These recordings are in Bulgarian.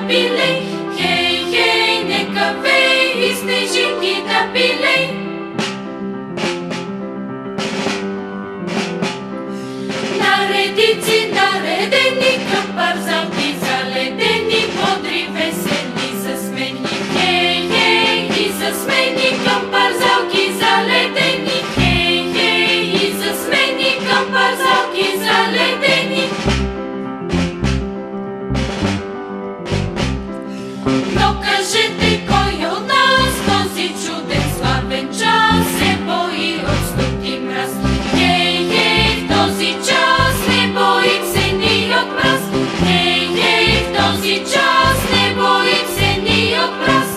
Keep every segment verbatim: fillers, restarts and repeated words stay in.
пилей, хей, хей, нека вей и снежинки да пилей. Наредици наредени към парзалки заледени, бодри, весели, засмени, хей, хей, и засмени към парзалки заледени, хей, хей, и засмени към парзалки заледени. Но кажете, кой от нас този чуден славен час се бои от студ и мраз? Хей, хей, в този час не боим се ни от мраз. Хей, хей, в този час не боим се ни от мраз.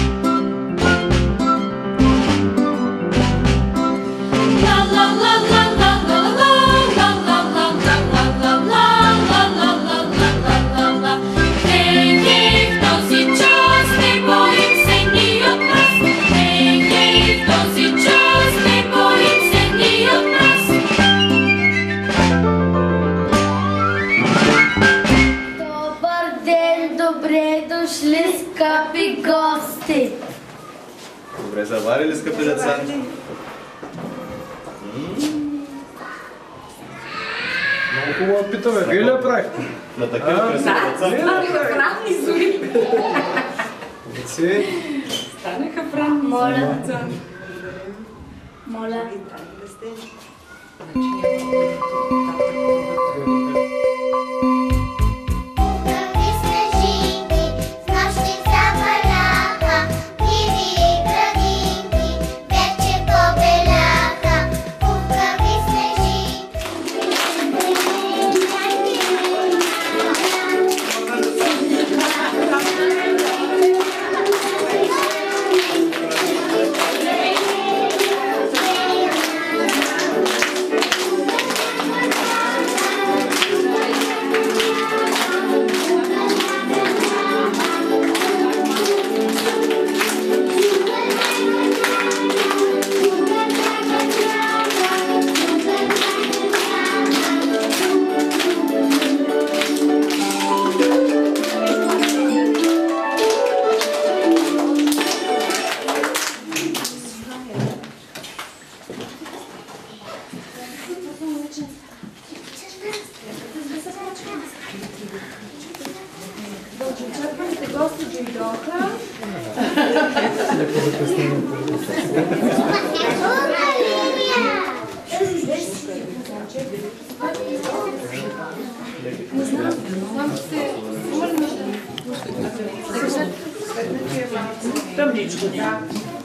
La la la la la la la la la la la la la la la la. Хей, хей, в този час не боим се ни от мраз. Хей, хей, в този час не боим се ни от мраз. Добър ден, добре дошли, скъпи гости! Добре заварили, скъпи деца? Много хубаво питаме, вие ли я правихте? На такива красиви деца? Ранни зори. Деци, Станаха в ранни Моля. зори. Моля. Пукави снежинки, с нощи заваляха, ниви и градинки вече побеляха. Пукави Дългоочакваните гости дойдоха. Не знам, знам, че се върна. Тъмничко, да.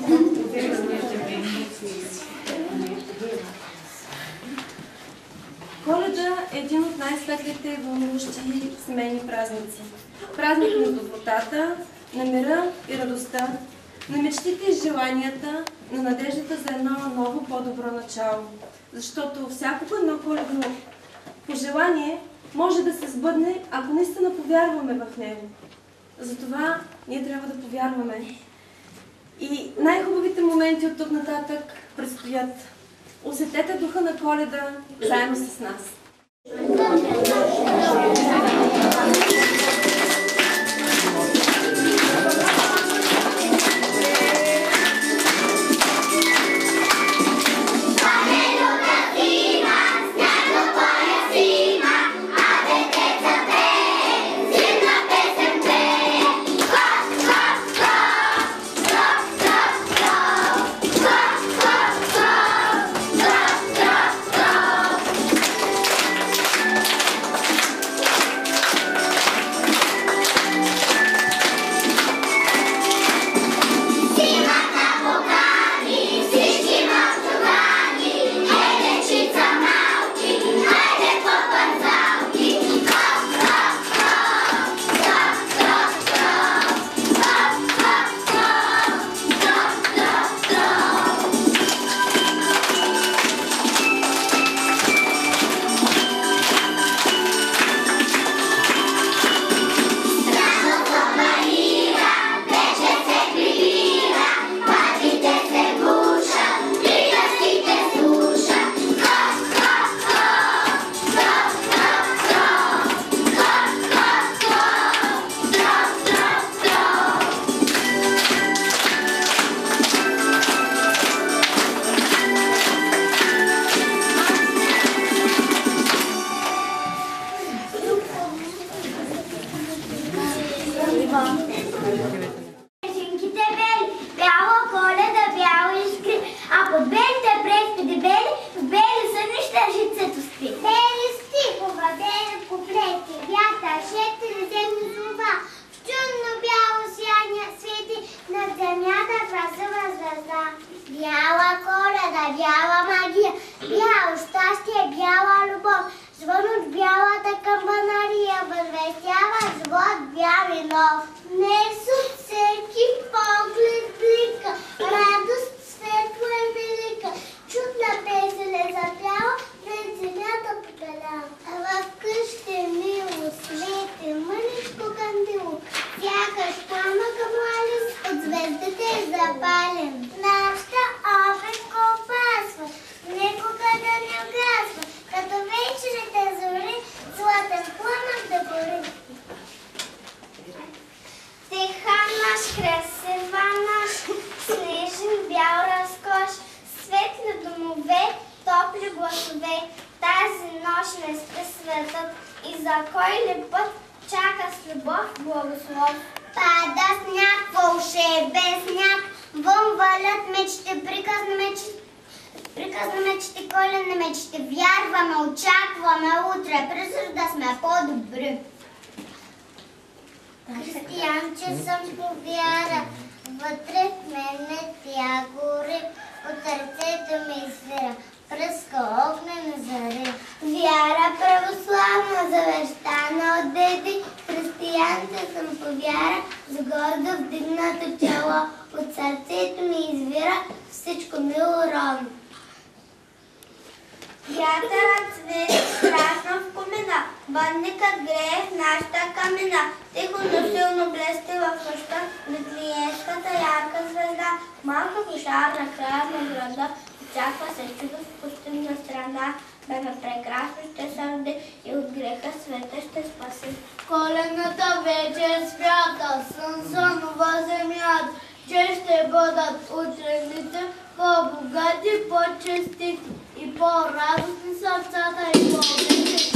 Коледа е един от най-светлите и вълнуващи семейни празници. Празник на добротата, на мира и радостта, на мечтите и желанията, на надеждата за едно ново, по-добро начало. Защото всяко едно коледно пожелание може да се сбъдне, ако наистина повярваме в него. Затова ние трябва да повярваме. И най-хубавите моменти от тук нататък предстоят. Усетете духа на Коледа заедно с нас. красива. Снежинките бели, бяла Коледа, бяла искри, а под белите преспи дебели, в бели сънища жицето спи. Бели стихова, бели куплети, вятър, шетри земни слова, в чудно бяло сияние свети, над земята красива звезда. Бяла Коледа, бяла магия, бяло щастие, бяла любов, звън от бялата камбанария възвестява живот бял и нов. Днес от всеки поглед блика, радост светла и велика, чудна песен е запяла, пред земята побелява. В къщи мило свети, мъничко кандило, сякаш пламък младост от звездите е запален. Нашата обедка опасва, никога да не угасва, като вечерите зори, златен пламък да гори. Тиха наш, красива наш, снежен бял разкош, светли домове, топли гласове, тази нощ не спи светът и за кой ли път чака с любов благослов. Пада сняг, вълшебе сняг, вън валят мечти, приказни мечти, приказни мечти, коледни мечти, вярваме, очакваме утре, призор да сме по-добри. Християнче съм по вяра, вътре в мене тя гори, от сърцето ми извира, пръска огнена зари. Вяра православна, завещана от деди, християнче съм по вяра, с гордо вдигнато чело, от сърцето ми извира, всичко мило ровно. Вятърът свири страшно в комина, бъдникът грее в нашата камина, тихо, но силно блести в нощта, Витлиемската ярка звезда, малка кошарна края на града, очаква се чудо в пустинна страна, бебе прекрасно ще се роди и от греха света ще спаси. Коледната вечер свята, слънцова земята, че ще бъдат утрените по-богати, по-честити и по-радостни сърцата и по-обичати.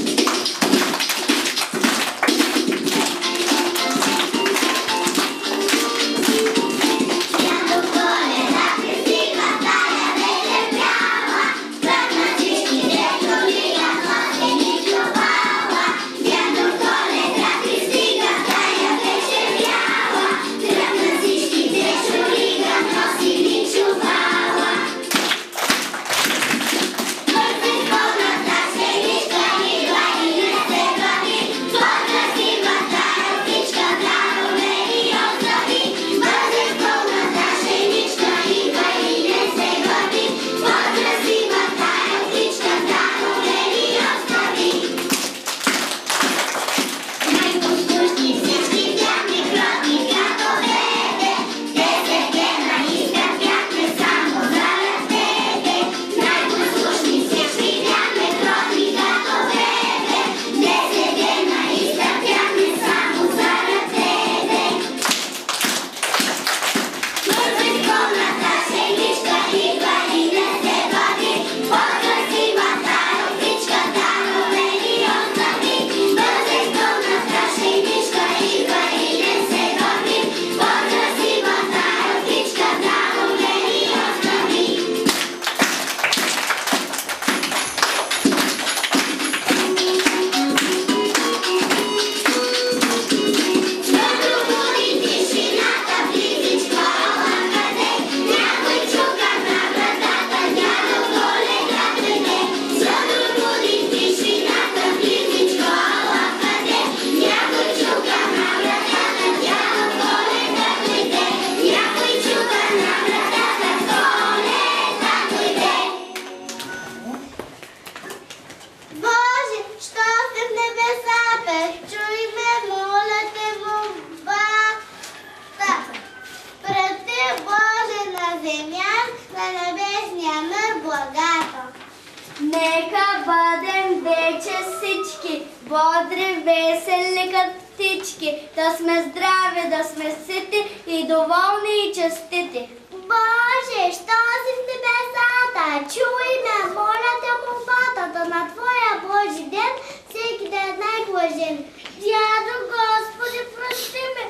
бодри, весели като птички, да сме здрави, да сме сити и доволни и честити. Боже, що си в небесата, чуй ме, моля те молбата, да на Твоя Божи ден всеки да е най-блажен. Дядо Господи, прости ме,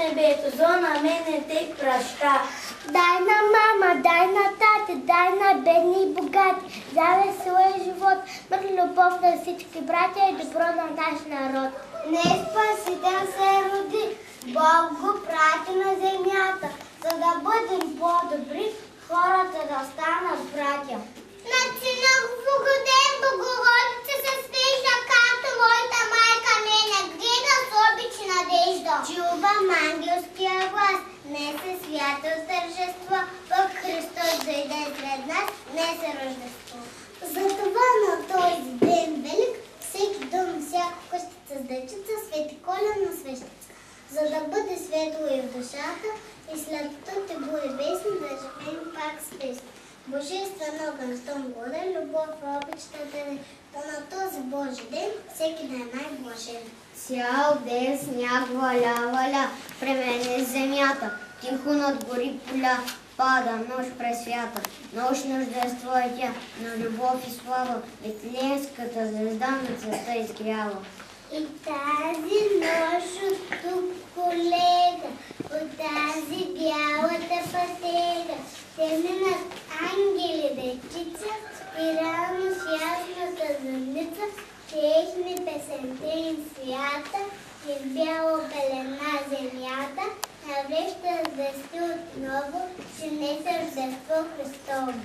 небето, зло на мене те праща. Дай на мама, дай на тати, дай на бедни и богати, за веселия живот, мър любов на всички братя и добро на наш народ. Не Спасител се роди, Бог го прати на земята, за да бъдем по-добри, хората да станат братя. На сина Богоден Богородица се свежда, както моята майка ме нагреда с обич и надежда. Чувам ангелския глас, днес е свято тържество, пък Христос дойде сред нас, днес е Рождество. Затова на този ден велик, всеки дом, всяко къщица с дечица, свети коледна свещица, за да бъде светло и в душата, и след тъте бури весни, да живеем пак с песни. Божествен огън, щом горе, любов, обич да даде, да на този Божи ден всеки да е най-блажен. Цял ден сняг валя, валя, премени земята, тихо над гори поля, пада нощ пресвята, нощ Рождество е тя, на любов и слава, Вифлеемската звезда на цвета изгрява. И тази нощ от тук, колега, от тази бялата пътека, те минат ангели дечица и рано с ясната зорница, техни песента им свята и в бяла белена земята, навреща звезди отново, че несе Рождество Христово.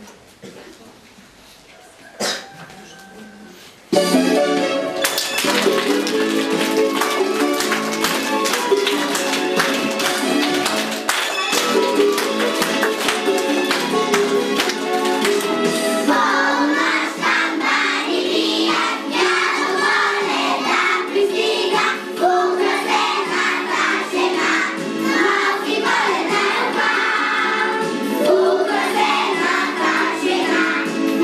Украсената жена,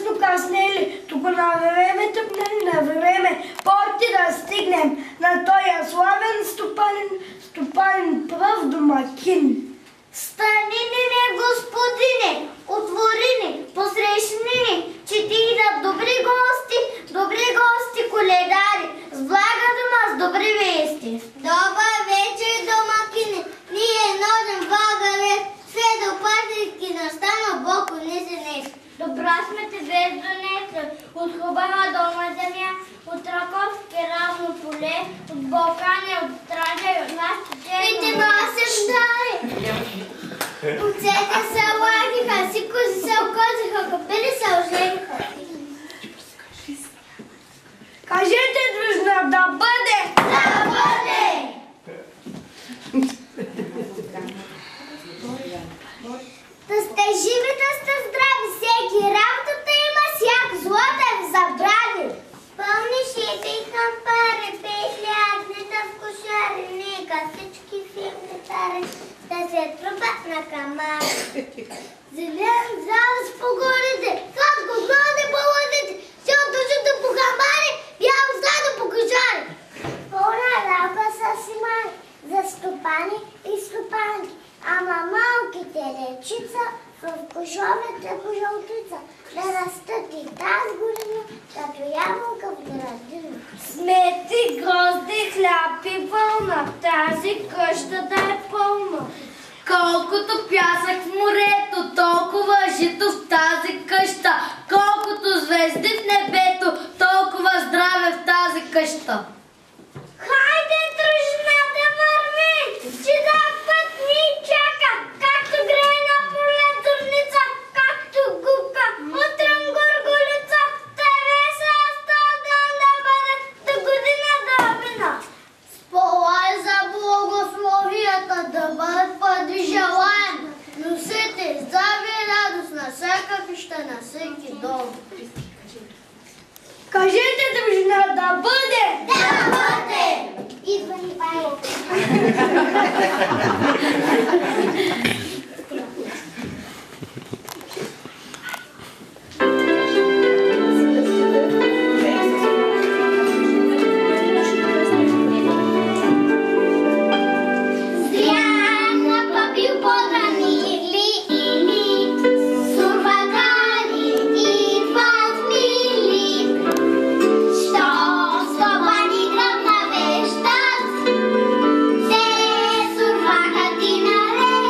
страшно къснели. Тук на време тъпнали, на време порти да стигнем на този славен стопанин, стопанин пръв домакин. Стани не, господине, отвори ни, посрещни ни, че ти идат добри гости, добри гости, коледари, с блага дома, с добри вести. Добър вечер, домакине, ние носим блага вест, все до пазики настана Бог унесе нещо. Добра сме те без донесли, от хубава дома земя, от Раковски равно поле, от Балкани, от Стража и от нас чечено. И те носим дари. Овцете се лагиха, си кози се окозиха, капели се ожениха. Кажете, дружна, да бъде! Да бъде! Да сте живи, да сте здрави, всеки работата има, всяк злота ви забрави. Пълни шите и кампари, петли, агнета в кошари, нека всички фирми тари да се трупат на камари. Зелен залез по горите, сладко глади по лъдите, сел душата по камбари, бяло стадо по кошари. Пълна работа са си мали, за стопани и стопанки, ама малките речица в кошовете по жълтица, да растат и тази година, като ябълка в градина. Смети, грозди, хляб и вълна, тази къща да е пълна. Колкото пясък в морето, толкова жито в тази къща. Колкото звезди в небето, толкова здраве в тази къща. Хайде, дружина, да върви, че да път ни чака, както грее на поле турница, както губка, утрем горголица, те весела сто ден да бъде, до година да мина. Сполай за благословията да бъдат пади желаем, носите здраве и радост на всяка къща, на всеки дом. Кажете, дружина, да бъде! Да бъде! Идва ни Павел. Surva Katina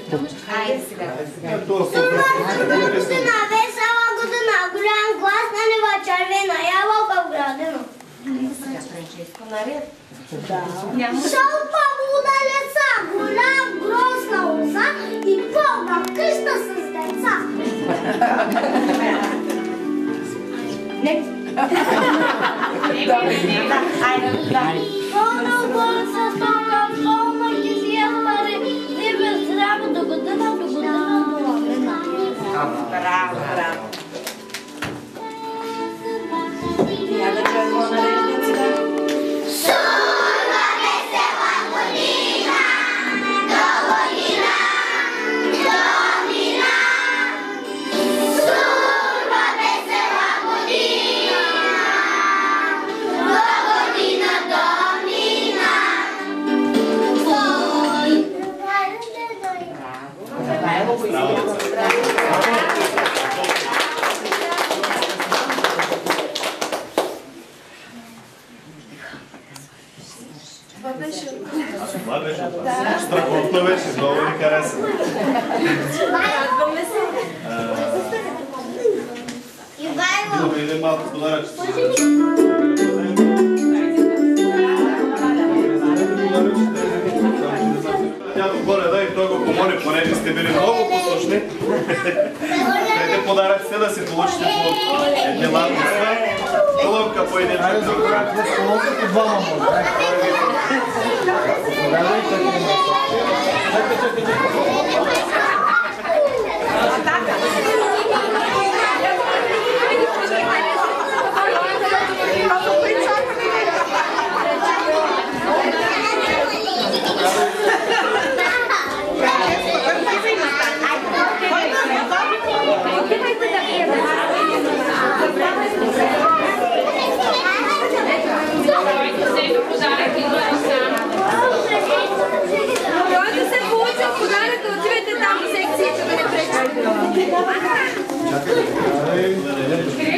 Айде сега. Година, весела година, голям глас на нева червена ябълка в градина. Сега, Франческо, наред. Шалпа луда лица, голям грозна лоза и пълна къща с деца. Пълна бърза стока, пълна кизия пари, живе здраво до година, до година, до лагена. Браво, браво. Я да чуем нарежниците. Сурва весела година, до година, до година. Сурва весела година, до година, до година. Това беше. Това беше. Страхотно беше, много ми хареса. Радваме се. Ивайло. Да видим малко подаръче. Дядо Коледа и той го помоли, понеже сте били много послушни. Преди подаръците да си получите по едни ладница, колонка по един Айде да чак. правят с колонка по двама може. Давай така. Чакай, чакай, чакай. Който се получи подарък, да отивайте там в секцията да не пречите. Чакай.